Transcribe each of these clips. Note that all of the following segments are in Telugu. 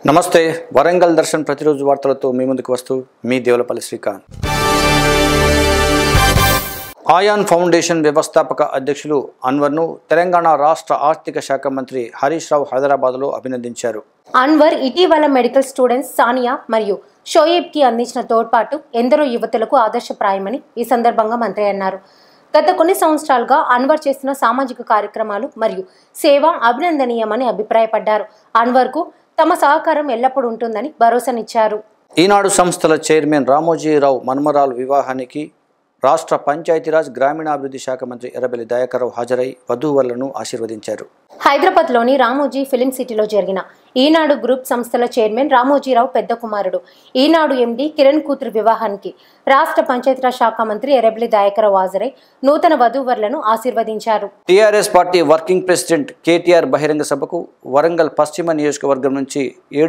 నమస్తే వరంగల్ దర్శన్ ప్రతిరోజు వార్తలతో మీ ముందుకు వస్తూ మీ దేవులపల్లి శ్రీకాంత్. ఆయాన్ ఫౌండేషన్ వ్యవస్థాపక అధ్యక్షులు అన్వర్ను తెలంగాణ రాష్ట్ర ఆర్థిక శాఖ మంత్రి హరీష్ రావు హైదరాబాద్లో అభినందించారు. అన్వర్ ఇటీవల మెడికల్ స్టూడెంట్స్ సానియా మరియు షోయేబ్కి అందించిన తోడ్పాటు ఎందరో యువతులకు ఆదర్శప్రాయమని ఈ సందర్భంగా మంత్రి అన్నారు. గత కొన్ని సంవత్సరాలుగా అన్వర్ చేస్తున్న సామాజిక కార్యక్రమాలు మరియు సేవ అభినందనీయమని అభిప్రాయపడ్డారు. అన్వర్కు తమ సహకారం ఎల్లప్పుడూ ఉంటుందని భరోసానిచ్చారు. ఈనాడు సంస్థల చైర్మన్ రామోజీరావు మన్మరాలు వివాహానికి రాష్ట్ర పంచాయతీరాజ్ గ్రామీణాభివృద్ధి శాఖ మంత్రి ఎర్రబెల్లి దయాకర్రావు హాజరై వధూవరులను ఆశీర్వదించారు. హైదరాబాద్లోని రామోజీ ఫిలిం సిటీలో జరిగిన ఈనాడు గ్రూప్ సంస్థల చైర్మన్ రామోజీరావు పెద్ద కుమారుడు ఈనాడు ఎండి కిరణ్ కూతురు వివాహానికి రాష్ట్ర పంచాయతీరాజ్ శాఖ మంత్రి ఎర్రబెల్లి దయాకర్రావు హాజరై నూతన వధూవరులను ఆశీర్వదించారు. TRS party working president KTR బహిరంగ సభకు వరంగల్ పశ్చిమ నియోజకవర్గం నుంచి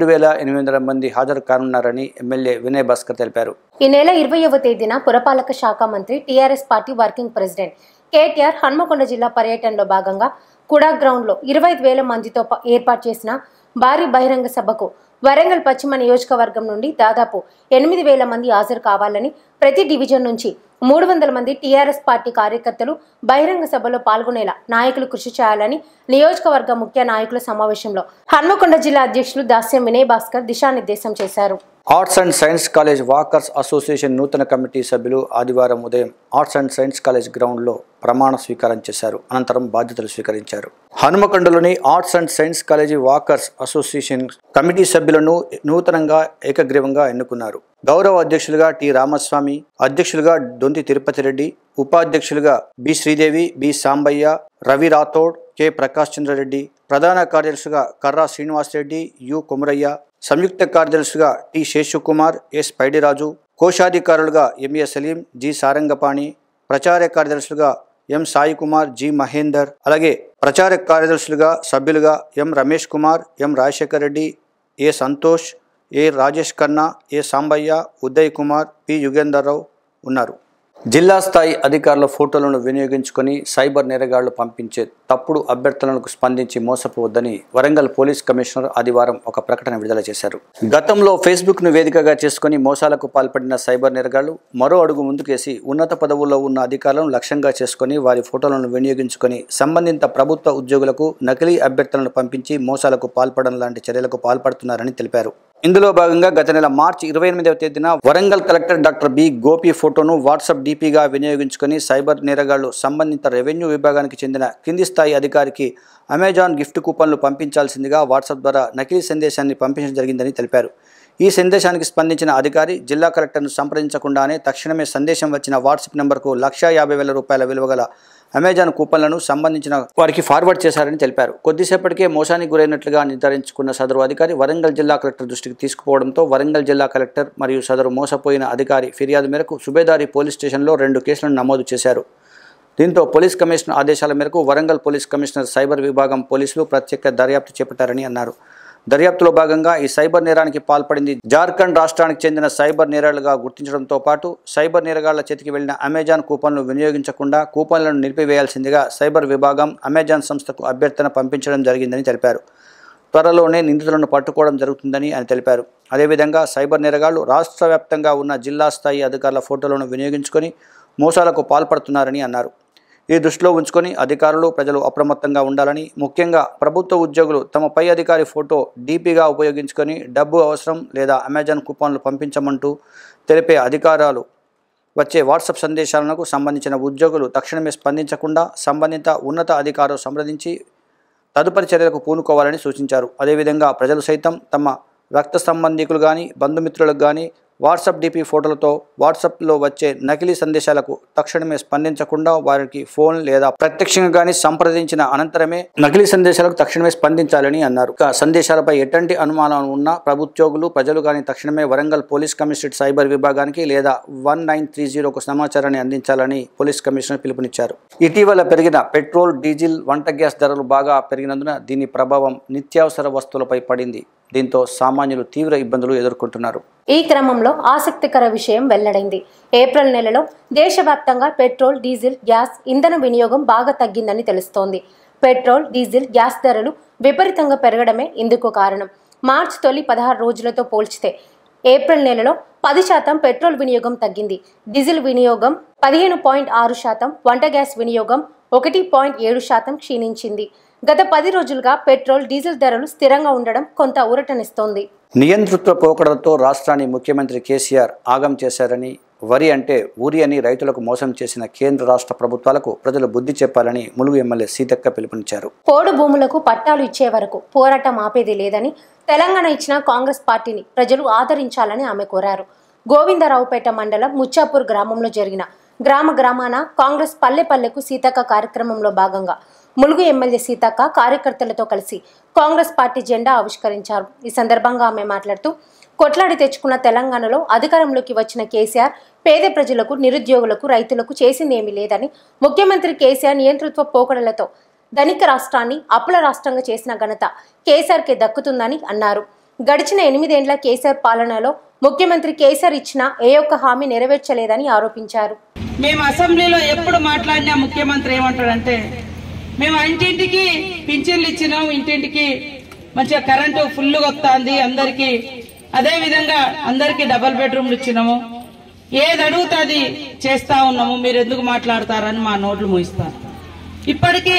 7,800 మంది హాజరు కానున్నారని ఎమ్మెల్యే వినయ్ భాస్కర్ తెలిపారు. ఈ నెల 20వ తేదీన పురపాలక శాఖ మంత్రి TRS party working president KTR Hanamkonda జిల్లా పర్యటనలో భాగంగా కుడా గ్రౌండ్లో 25,000 మందితో ఏర్పాటు చేసిన భారీ బహిరంగ సభకు వరంగల్ పశ్చిమ నియోజకవర్గం నుండి దాదాపు 8,000 మంది హాజరు కావాలని, ప్రతి డివిజన్ నుంచి 300 మంది టీఆర్ఎస్ పార్టీ కార్యకర్తలు బహిరంగ సభలో పాల్గొనేలా నాయకులు కృషి చేయాలని నియోజకవర్గ ముఖ్య నాయకుల సమావేశంలో హన్మకొండ జిల్లా అధ్యక్షులు దాస్యం వినయ్ భాస్కర్ దిశానిర్దేశం చేశారు. Arts and science college walkers association నూతన కమిటీ సభ్యులు ఆదివారం ఉదయం ఆర్ట్స్ అండ్ సైన్స్ కాలేజ్ గ్రౌండ్లో ప్రమాణ స్వీకారం చేశారు. అనంతరం బాధ్యతలు స్వీకరించారు. హనుమకొండలోని arts and science college walkers association committee సభ్యులను నూతనంగా ఏకగ్రీవంగా ఎన్నుకున్నారు. గౌరవ అధ్యక్షులుగా టి రామస్వామి, అధ్యక్షులుగా దొంతి తిరుపతి రెడ్డి, ఉపాధ్యక్షులుగా B Sridevi, B Sambaiah, Ravi Rathod, K Prakash Chandra Reddy, ప్రధాన కార్యదర్శిగా కర్రా శ్రీనివాసరెడ్డి, యు కుమరయ్య, సంయుక్త కార్యదర్శిగా టి శేషుకుమార్, ఎస్ పైడిరాజు, కోశాధికారులుగా ఎంఏ సలీం, జి సారంగపాణి, ప్రచార కార్యదర్శులుగా ఎం సాయి కుమార్, జి మహేందర్, అలాగే ప్రచార కార్యదర్శులుగా సభ్యులుగా M Ramesh Kumar, M Rajasekhar Reddy, A Santosh, A Rajesh Khanna, A Sambaiah, Uday Kumar, P Yugender Rao ఉన్నారు. జిల్లా స్థాయి అధికారుల ఫోటోలను వినియోగించుకొని సైబర్ నేరగాళ్లు పంపించే తప్పుడు అభ్యర్థనలకు స్పందించి మోసపోవద్దని వరంగల్ పోలీస్ కమిషనర్ ఆదివారం ఒక ప్రకటన విడుదల చేశారు. గతంలో ఫేస్బుక్ను వేదికగా చేసుకుని మోసాలకు పాల్పడిన సైబర్ నేరగాళ్లు మరో అడుగు ముందుకేసి ఉన్నత పదవుల్లో ఉన్న అధికారులను లక్ష్యంగా చేసుకుని వారి ఫోటోలను వినియోగించుకొని సంబంధిత ప్రభుత్వ ఉద్యోగులకు నకిలీ అభ్యర్థనలను పంపించి మోసాలకు పాల్పడడం లాంటి చర్యలకు పాల్పడుతున్నారని తెలిపారు. ఇందులో భాగంగా గత నెల మార్చి 28వ తేదీన Warangal collector doctor B Gopi ఫోటోను వాట్సాప్ డీపీగా వినియోగించుకొని సైబర్ నేరగాళ్లు సంబంధిత రెవెన్యూ విభాగానికి చెందిన కింది స్థాయి అధికారికి అమెజాన్ గిఫ్ట్ కూపన్లు పంపించాల్సిందిగా వాట్సాప్ ద్వారా నకిలీ సందేశాన్ని పంపించడం జరిగిందని తెలిపారు. ఈ సందేశానికి స్పందించిన అధికారి జిల్లా కలెక్టర్ను సంప్రదించకుండానే తక్షణమే సందేశం వచ్చిన వాట్సాప్ నెంబర్కు ₹150,000 విలువ గల అమెజాన్ కూపన్లను సంబంధించిన వారికి ఫార్వర్డ్ చేశారని తెలిపారు. కొద్దిసేపటికే మోసానికి గురైనట్లుగా నిర్ధారించుకున్న సదరు అధికారి వరంగల్ జిల్లా కలెక్టర్ దృష్టికి తీసుకుపోవడంతో వరంగల్ జిల్లా కలెక్టర్ మరియు సదరు మోసపోయిన అధికారి ఫిర్యాదు మేరకు సుబేదారి పోలీస్ స్టేషన్లో 2 కేసులను నమోదు చేశారు. దీంతో పోలీస్ కమిషనర్ ఆదేశాల మేరకు వరంగల్ పోలీస్ కమిషనర్ సైబర్ విభాగం పోలీసులు ప్రత్యేక దర్యాప్తు చేపట్టారని అన్నారు. దర్యాప్తులో భాగంగా ఈ సైబర్ నేరానికి పాల్పడింది జార్ఖండ్ రాష్ట్రానికి చెందిన సైబర్ నేరాలుగా గుర్తించడంతో పాటు సైబర్ నేరగాళ్ల చేతికి వెళ్లిన అమెజాన్ కూపన్లు వినియోగించకుండా కూపన్లను నిలిపివేయాల్సిందిగా సైబర్ విభాగం అమెజాన్ సంస్థకు అభ్యర్థన పంపించడం జరిగిందని తెలిపారు. త్వరలోనే నిందితులను పట్టుకోవడం జరుగుతుందని ఆయన తెలిపారు. అదేవిధంగా సైబర్ నేరగాళ్లు రాష్ట్ర వ్యాప్తంగా ఉన్న జిల్లా స్థాయి అధికారుల ఫోటోలను వినియోగించుకొని మోసాలకు పాల్పడుతున్నారని అన్నారు. ఈ దృష్టిలో ఉంచుకొని అధికారులు, ప్రజలు అప్రమత్తంగా ఉండాలని, ముఖ్యంగా ప్రభుత్వ ఉద్యోగులు తమ పై అధికారి ఫోటో డీపీగా ఉపయోగించుకొని డబ్బు అవసరం లేదా అమెజాన్ కూపన్లు పంపించమంటూ తెలిపే అధికారాలు వచ్చే వాట్సాప్ సందేశాలకు సంబంధించిన ఉద్యోగులు తక్షణమే స్పందించకుండా సంబంధిత ఉన్నత అధికారులు సంప్రదించి తదుపరి చర్యలకు పూనుకోవాలని సూచించారు. అదేవిధంగా ప్రజలు సైతం తమ రక్త సంబంధికులు కానీ బంధుమిత్రులకు కానీ వాట్సాప్ డీపీ ఫోటోలతో వాట్సాప్లో వచ్చే నకిలీ సందేశాలకు తక్షణమే స్పందించకుండా వారికి ఫోన్ లేదా ప్రత్యక్షంగా కానీ సంప్రదించిన అనంతరమే నకిలీ సందేశాలకు తక్షణమే స్పందించాలని అన్నారు. సందేశాలపై ఎటువంటి అనుమానం ఉన్న ప్రభుత్వోగులు, ప్రజలు కానీ తక్షణమే వరంగల్ పోలీస్ కమిషనరేట్ సైబర్ విభాగానికి లేదా 1930కు సమాచారాన్ని అందించాలని పోలీస్ కమిషనర్ పిలుపునిచ్చారు. ఇటీవల పెరిగిన పెట్రోల్, డీజిల్, వంట గ్యాస్ ధరలు బాగా పెరిగినందున దీని ప్రభావం నిత్యావసర వస్తువులపై పడింది. దీంతో సామాన్యులు తీవ్ర ఇబ్బందులు ఎదుర్కొంటున్నారు. ఈ క్రమంలో ఆసక్తికర విషయం వెల్లడైంది. ఏప్రిల్ నెలలో దేశవ్యాప్తంగా పెట్రోల్, డీజిల్, గ్యాస్ ఇంధన వినియోగం బాగా తగ్గిందని తెలుస్తోంది. పెట్రోల్, డీజిల్, గ్యాస్ ధరలు విపరీతంగా పెరగడమే ఇందుకు కారణం. మార్చి తొలి 16 రోజులతో పోల్చితే ఏప్రిల్ నెలలో 10% పెట్రోల్ వినియోగం తగ్గింది. డీజిల్ వినియోగం 15.6%, వంట గ్యాస్ వినియోగం 1.7% క్షీణించింది. గత 10 రోజులుగా పెట్రోల్, డీజిల్ ధరలు స్థిరంగా ఉండడం కొంత ఊరటనిస్తోంది. నియంతృత్వ పోకడలతో రాష్ట్రాన్ని ముఖ్యమంత్రి కేసీఆర్ ఆగం చేశారని, వరి అంటే ఊరి అని రైతులకు మోసం చేసిన కేంద్ర రాష్ట్ర ప్రభుత్వాలకు ప్రజలు బుద్ధి చెప్పాలని ములుగు ఎమ్మెల్యే సీతక్క పిలుపునిచ్చారు. పోడు భూములకు పట్టాలు ఇచ్చే వరకు పోరాటం ఆపేది లేదని, తెలంగాణ ఇచ్చిన కాంగ్రెస్ పార్టీని ప్రజలు ఆదరించాలని ఆమె కోరారు. గోవిందరావుపేట మండలం ముచ్చాపూర్ గ్రామంలో జరిగిన గ్రామాన కాంగ్రెస్ పల్లెకు సీతక్క కార్యక్రమంలో భాగంగా ములుగు ఎమ్మెల్యే సీతక్క కార్యకర్తలతో కలిసి కాంగ్రెస్ పార్టీ జెండా ఆవిష్కరించారు. ఈ సందర్భంగా ఆమె మాట్లాడుతూ, కొట్లాడి తెచ్చుకున్న తెలంగాణలో అధికారంలోకి వచ్చిన కేసీఆర్ పేద ప్రజలకు, నిరుద్యోగులకు, రైతులకు చేసిందేమీ లేదని, ముఖ్యమంత్రి కేసీఆర్ నియంతృత్వ పోకడలతో ధనిక రాష్ట్రాన్ని అప్పుల రాష్ట్రంగా చేసిన ఘనత కేసీఆర్కే దక్కుతుందని అన్నారు. గడిచిన 8 ఏళ్ల కేసీఆర్ పాలనలో ముఖ్యమంత్రి కేసీఆర్ ఇచ్చిన ఏ ఒక్క హామీ నెరవేర్చలేదని ఆరోపించారు. మేము అసెంబ్లీలో ఎప్పుడు మాట్లాడినా ముఖ్యమంత్రి ఏమంటాడంటే, మేము ఇంటింటికి పింఛన్లు ఇచ్చినాం, ఇంటింటికి మంచిగా కరెంటు ఫుల్గా వస్తుంది అందరికి, అదే విధంగా అందరికి డబుల్ బెడ్రూమ్లు ఇచ్చినాము, ఏది అడుగుతుంది చేస్తా ఉన్నాము, మీరు ఎందుకు మాట్లాడతారని మా నోట్లు మూయిస్తారు. ఇప్పటికీ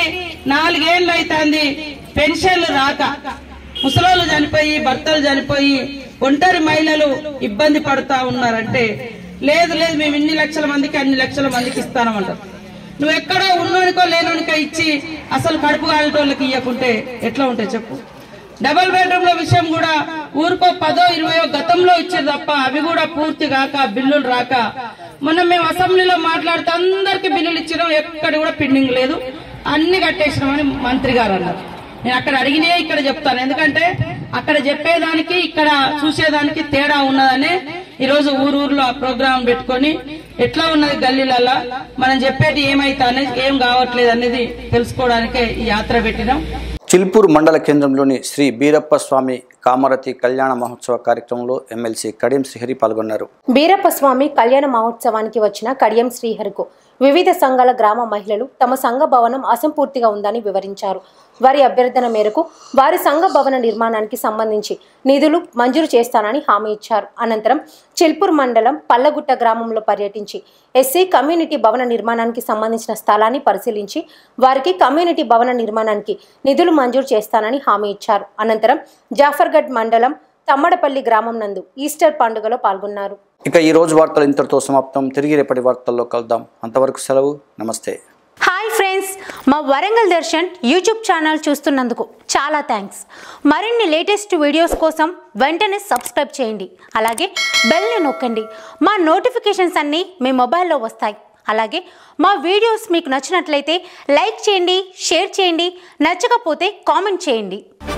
4 ఏళ్ళు అవుతుంది పెన్షన్లు రాక, ముసలోళ్ళు చనిపోయి, భర్తలు చనిపోయి, ఒంటరి మహిళలు ఇబ్బంది పడుతా ఉన్నారంటే, లేదు మేము ఇన్ని లక్షల మందికి అన్ని లక్షల మందికి ఇస్తానమంటారు. నువ్వు ఎక్కడో ఉన్నోనికో లేనోనికో ఇచ్చి అసలు కడుపు కాలేటోళ్ళకి ఇవ్వకుంటే ఎట్లా ఉంటాయి చెప్పు. డబుల్ బెడ్రూమ్ల విషయం కూడా ఊరికో 10-20 గతంలో ఇచ్చేది తప్ప అవి కూడా పూర్తి కాక, బిల్లులు రాక, మొన్న మేము అసెంబ్లీలో మాట్లాడితే అందరికి బిల్లులు ఇచ్చినాం, ఎక్కడ కూడా పెండింగ్ లేదు, అన్ని కట్టేసినామని మంత్రి గారు అన్నారు. నేను అక్కడ అడిగినే ఇక్కడ చెప్తాను, ఎందుకంటే అక్కడ చెప్పేదానికి ఇక్కడ చూసేదానికి తేడా ఉన్నదనే ఈరోజు ఊరూరులో ఆ ప్రోగ్రాం పెట్టుకొని ఎట్లా ఉన్నది గల్లీలల్లా మనం చెప్పేది ఏమైతే అనేది, ఏం కావట్లేదు అనేది తెలుసుకోవడానికే ఈ యాత్ర పెట్టినాం. చిల్పూర్ మండల కేంద్రంలోని శ్రీ బీరప్ప స్వామి కామరతి కళ్యాణ మహోత్సవ కార్యక్రమంలో ఎమ్మెల్సీ కడియం శ్రీహరి పాల్గొన్నారు. బీరప్ప స్వామి కళ్యాణ మహోత్సవానికి వచ్చిన కడియం శ్రీహరికి వివిధ సంఘాల గ్రామ మహిళలు తమ సంఘ భవనం అసంపూర్తిగా ఉందని వివరించారు. వారి అభ్యర్థన మేరకు వారి సంఘ భవన నిర్మాణానికి సంబంధించి నిధులు మంజూరు చేస్తానని హామీ ఇచ్చారు. అనంతరం చిల్పూర్ మండలం పల్లగుట్ట గ్రామంలో పర్యటించి ఎస్సీ కమ్యూనిటీ భవన నిర్మాణానికి సంబంధించిన స్థలాన్ని పరిశీలించి వారికి కమ్యూనిటీ భవన నిర్మాణానికి నిధులు మంజూరు చేస్తానని హామీ ఇచ్చారు. అనంతరం జాఫర్గఢ్ మండలం తమ్మడపల్లి గ్రామం నందు ఈస్టర్ పండుగలో పాల్గొన్నారు. ఇక ఈ రోజు వార్తలు ఇంతటితో సమాప్తం. తిరిగి రేపటి వార్తల్లో కలుద్దాం. అంతవరకు సెలవు. నమస్తే. హాయ్ ఫ్రెండ్స్, మా వరంగల్ దర్శన్ యూట్యూబ్ ఛానల్ చూస్తున్నందుకు చాలా థ్యాంక్స్. మరిన్ని లేటెస్ట్ వీడియోస్ కోసం వెంటనే సబ్స్క్రైబ్ చేయండి. అలాగే బెల్ని నొక్కండి. మా నోటిఫికేషన్స్ అన్నీ మీ మొబైల్లో వస్తాయి. అలాగే మా వీడియోస్ మీకు నచ్చినట్లయితే లైక్ చేయండి, షేర్ చేయండి, నచ్చకపోతే కామెంట్ చేయండి.